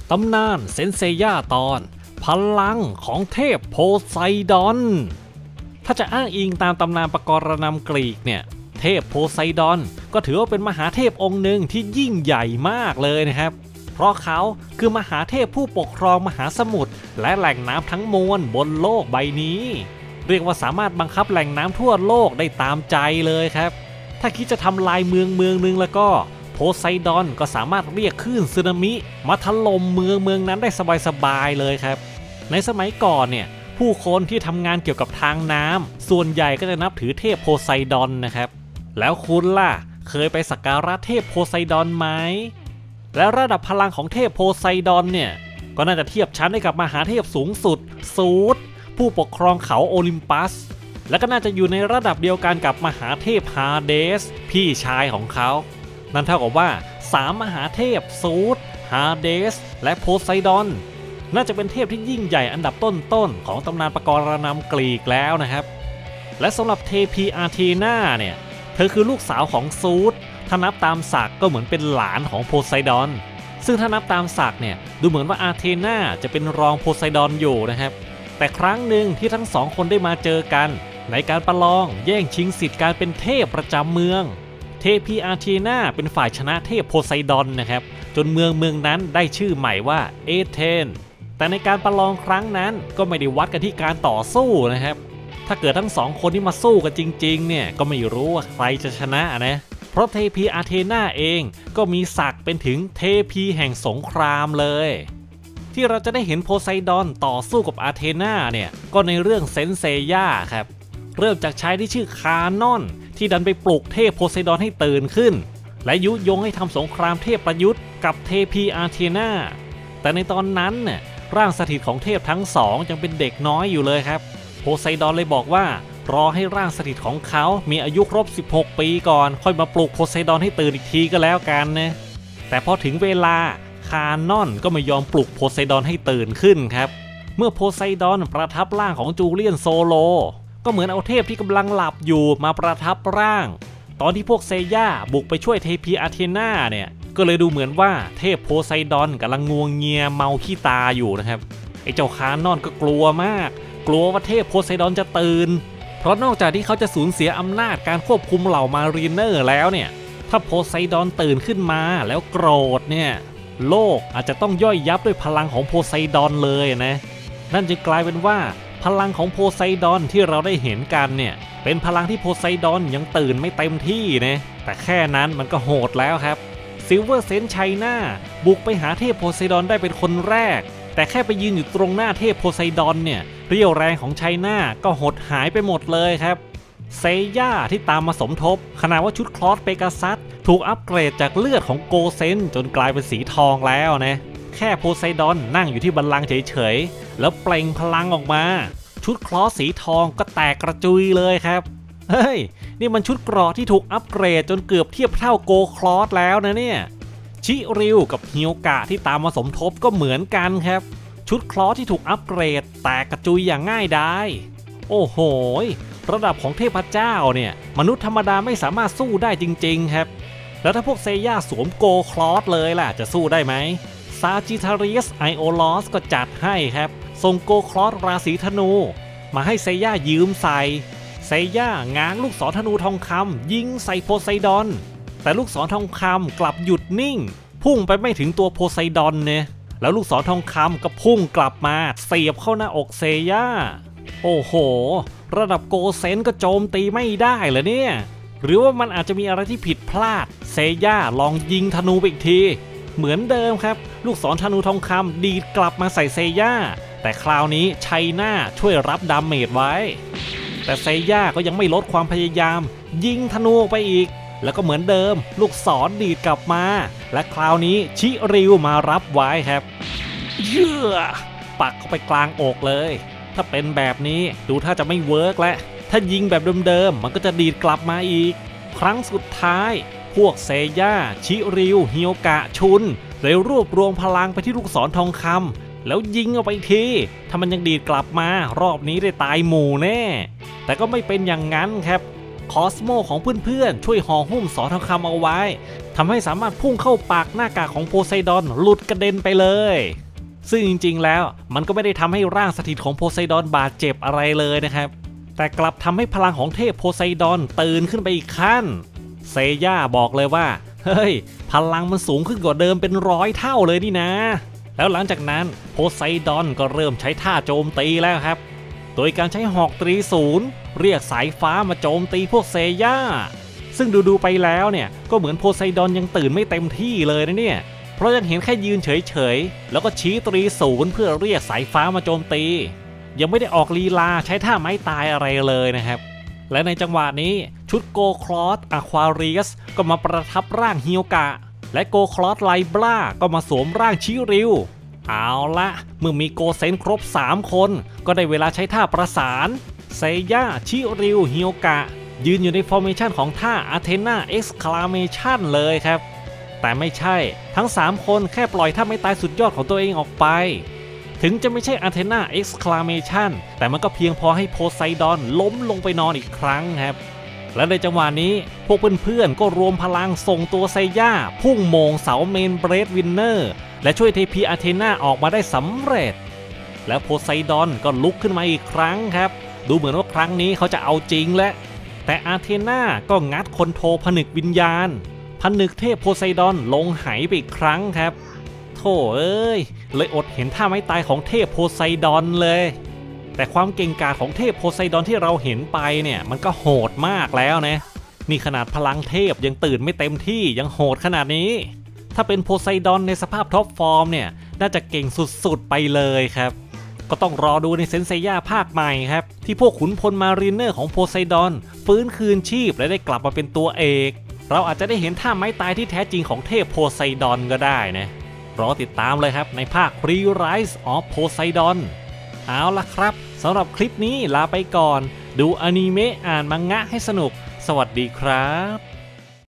ตำนานเซนเซย่าตอนพลังของเทพโพไซดอนถ้าจะอ้างอิงตามตำนานปกรณำกรีกเนี่ยเทพโพไซดอนก็ถือว่าเป็นมหาเทพองค์หนึ่งที่ยิ่งใหญ่มากเลยนะครับเพราะเขาคือมหาเทพผู้ปกครองมหาสมุทรและแหล่งน้ำทั้งมวลบนโลกใบนี้เรียกว่าสามารถบังคับแหล่งน้ำทั่วโลกได้ตามใจเลยครับถ้าคิดจะทำลายเมืองนึงแล้วก็โพไซดอนก็สามารถเรียกคลื่นสึนามิมาถล่มเมืองนั้นได้สบายๆเลยครับในสมัยก่อนเนี่ยผู้คนที่ทำงานเกี่ยวกับทางน้ำส่วนใหญ่ก็จะนับถือเทพโพไซดอนนะครับแล้วคุณล่ะเคยไปสักการะเทพโพไซดอนไหมและระดับพลังของเทพโพไซดอนเนี่ยก็น่าจะเทียบชั้นได้กับมหาเทพสูงสุดซูสผู้ปกครองเขาโอลิมปัสและก็น่าจะอยู่ในระดับเดียวกันกับมหาเทพฮาเดสพี่ชายของเขานั่นเท่ากับว่า3มหาเทพซูสฮาเดสและโพไซดอนน่าจะเป็นเทพที่ยิ่งใหญ่อันดับต้นๆของตำนานปกรณำกรีกแล้วนะครับและสำหรับเทพีอาร์เทนาเนี่ยเธอคือลูกสาวของซูสถ้านับตามศักดิ์ก็เหมือนเป็นหลานของโพไซดอนซึ่งถ้านับตามศักดิ์เนี่ยดูเหมือนว่าอาร์เทนาจะเป็นรองโพไซดอนอยู่นะครับแต่ครั้งหนึ่งที่ทั้งสองคนได้มาเจอกันในการประลองแย่งชิงสิทธิ์การเป็นเทพประจำเมืองเทพีอาร์เทนาเป็นฝ่ายชนะเทพโพไซดอนนะครับจนเมืองนั้นได้ชื่อใหม่ว่าเอเธนแต่ในการประลองครั้งนั้นก็ไม่ได้วัดกันที่การต่อสู้นะครับถ้าเกิดทั้งสองคนที่มาสู้กันจริงๆเนี่ยก็ไม่รู้ว่าใครจะชนะนะเพราะเทพีอาร์เทนาเองก็มีศักดิ์เป็นถึงเทพีแห่งสงครามเลยที่เราจะได้เห็นโพไซดอนต่อสู้กับอาร์เทนาเนี่ยก็ในเรื่องเซนเซย่าครับเริ่มจากชายที่ชื่อคานอนที่ดันไปปลุกเทพโพไซดอนให้ตื่นขึ้นและยุยงให้ทำสงครามเทพประยุทธ์กับเทพีอาร์เทนาแต่ในตอนนั้นเนี่ยร่างสถิตของเทพทั้งสองยังเป็นเด็กน้อยอยู่เลยครับโพไซดอนเลยบอกว่ารอให้ร่างสถิตของเขามีอายุครบ16ปีก่อนค่อยมาปลุกโพไซดอนให้ตื่นอีกทีก็แล้วกันนะแต่พอถึงเวลาคานอนก็ไม่ยอมปลุกโพไซดอนให้ตื่นขึ้นครับเมื่อโพไซดอนประทับร่างของจูเลียนโซโลก็เหมือนเอาเทพที่กำลังหลับอยู่มาประทับร่างตอนที่พวกเซย่าบุกไปช่วยเทพีอาร์เทนาเนี่ยก็เลยดูเหมือนว่าเทพโพไซดอนกำลังงวงเงียเมาขี้ตาอยู่นะครับไอ้เจ้าคานอนก็กลัวมากกลัวว่าเทพโพไซดอนจะตื่นเพราะนอกจากที่เขาจะสูญเสียอำนาจการควบคุมเหล่ามารีเนอร์แล้วเนี่ยถ้าโพไซดอนตื่นขึ้นมาแล้วโกรธเนี่ยโลกอาจจะต้องย่อยยับด้วยพลังของโพไซดอนเลยนะนั่นจึงกลายเป็นว่าพลังของโพไซดอนที่เราได้เห็นกันเนี่ยเป็นพลังที่โพไซดอนยังตื่นไม่เต็มที่นะแต่แค่นั้นมันก็โหดแล้วครับซิลเวอร์เซนต์ไชน่าบุกไปหาเทพโพไซดอนได้เป็นคนแรกแต่แค่ไปยืนอยู่ตรงหน้าเทพโพไซดอนเนี่ยเรี่ยวแรงของไชน่าก็หดหายไปหมดเลยครับเซย่าที่ตามมาสมทบขณะว่าชุดคลอสเปกาซัสถูกอัปเกรดจากเลือดของโกเซนจนกลายเป็นสีทองแล้วนะแค่โพไซดอนนั่งอยู่ที่บัลลังก์เฉยๆแล้วเปล่งพลังออกมาชุดคลอสสีทองก็แตกกระจุยเลยครับเฮ้ยนี่มันชุดเกราะที่ถูกอัปเกรดจนเกือบเทียบเท่าโกคลอสแล้วนะเนี่ยชิริวกับฮิโอกะที่ตามมาสมทบก็เหมือนกันครับชุดคลอสที่ถูกอัปเกรดแตกกระจุยอย่างง่ายดายโอ้โหระดับของเทพเจ้าเนี่ยมนุษย์ธรรมดาไม่สามารถสู้ได้จริงๆครับแล้วถ้าพวกเซย่าสวมโกคลอสเลยล่ะจะสู้ได้ไหมซาจิทาริสไอโอลอสก็จัดให้ครับส่งโกคลอสราศีธนูมาให้เซย่ายืมใส่เซย่าง้างลูกศรธนูทองคำยิงใส่โพไซดอนแต่ลูกศรทองคำกลับหยุดนิ่งพุ่งไปไม่ถึงตัวโพไซดอนเนี่ยแล้วลูกศรทองคำก็พุ่งกลับมาเสียบเข้าหน้าอกเซย่าโอ้โหระดับโกเซนก็โจมตีไม่ได้เหรอเนี่ยหรือว่ามันอาจจะมีอะไรที่ผิดพลาดเซย่าลองยิงธนูไปอีกทีเหมือนเดิมครับลูกศรธนูทองคำดีดกลับมาใส่เซย่าแต่คราวนี้ไชน่าช่วยรับดาเมจไว้แต่เซย่าก็ยังไม่ลดความพยายามยิงธนูไปอีกแล้วก็เหมือนเดิมลูกศรดีดกลับมาและคราวนี้ชิริวมารับไว้ครับเยื่อปักเข้าไปกลางอกเลยถ้าเป็นแบบนี้ดูถ้าจะไม่เวิร์กแล้วถ้ายิงแบบเดิมๆมันก็จะดีดกลับมาอีกครั้งสุดท้ายพวกเซย่าชิริวฮิโอกะชุนเลยรวบรวมพลังไปที่ลูกศรทองคำแล้วยิงเอาไปทีถ้ามันยังดีดกลับมารอบนี้ได้ตายหมู่แน่แต่ก็ไม่เป็นอย่างนั้นครับคอสโมของเพื่อนๆช่วยห่อหุ้มศรทองคำเอาไว้ทำให้สามารถพุ่งเข้าปากหน้ากากของโพไซดอนหลุดกระเด็นไปเลยซึ่งจริงๆแล้วมันก็ไม่ได้ทำให้ร่างสถิตของโพไซดอนบาดเจ็บอะไรเลยนะครับแต่กลับทำให้พลังของเทพโพไซดอนตื่นขึ้นไปอีกขั้นเซย่าบอกเลยว่าเฮ้ยพลังมันสูงขึ้นกว่าเดิมเป็น100 เท่าเลยนี่นะแล้วหลังจากนั้นโพไซดอนก็เริ่มใช้ท่าโจมตีแล้วครับโดยการใช้หอกตรีศูนย์เรียกสายฟ้ามาโจมตีพวกเซย่าซึ่งดูไปแล้วเนี่ยก็เหมือนโพไซดอนยังตื่นไม่เต็มที่เลยนะเนี่ยเพราะยังเห็นแค่ยืนเฉยๆแล้วก็ชี้ตรีศูนย์เพื่อเรียกสายฟ้ามาโจมตียังไม่ได้ออกลีลาใช้ท่าไม้ตายอะไรเลยนะครับและในจังหวะนี้ชุดโกคลอสอะควาเรียสก็มาประทับร่างฮิโอกะและโกคลอสไลบราก็มาสวมร่างชิริวเอาละเมื่อมีโกเซนครบ3 คนก็ได้เวลาใช้ท่าประสานเซย่าชิริวฮิโอกะยืนอยู่ในฟอร์เมชันของท่าอาเทนาเอ็กซ์คลาเมชันเลยครับแต่ไม่ใช่ทั้ง3 คนแค่ปล่อยท่าไม่ตายสุดยอดของตัวเองออกไปถึงจะไม่ใช่อาเทนาเอ็กซ์คลาเมชันแต่มันก็เพียงพอให้โพไซดอนล้มลงไปนอนอีกครั้งครับและในจังหวะนี้พวกเพื่อนๆก็รวมพลังส่งตัวไซย่าพุ่งโมงเสาเมนเบรดวินเนอร์และช่วยเทพีอาเทนาออกมาได้สำเร็จแล้วโพไซดอนก็ลุกขึ้นมาอีกครั้งครับดูเหมือนว่าครั้งนี้เขาจะเอาจริงและแต่อาเทนาก็งัดคนโทผนึกวิญญาณผนึกเทพโพไซดอนลงไหไปอีกครั้งครับโธ่เอ้ยเลยอดเห็นท่าไม้ตายของเทพโพไซดอนเลยแต่ความเก่งกาจของเทพโพไซดอนที่เราเห็นไปเนี่ยมันก็โหดมากแล้วนะนี่ขนาดพลังเทพยังตื่นไม่เต็มที่ยังโหดขนาดนี้ถ้าเป็นโพไซดอนในสภาพท็อปฟอร์มเนี่ยน่าจะเก่งสุดๆไปเลยครับก็ต้องรอดูในเซนเซย่าภาคใหม่ครับที่พวกขุนพลมารีเนอร์ของโพไซดอนฟื้นคืนชีพและได้กลับมาเป็นตัวเอกเราอาจจะได้เห็นท่าไม้ตายที่แท้จริงของเทพโพไซดอนก็ได้นะรอติดตามเลยครับในภาค Re-Rise of Poseidon เอาล่ะครับสำหรับคลิปนี้ลาไปก่อนดูอนิเมะอ่านมังงะให้สนุกสวัสดีครับ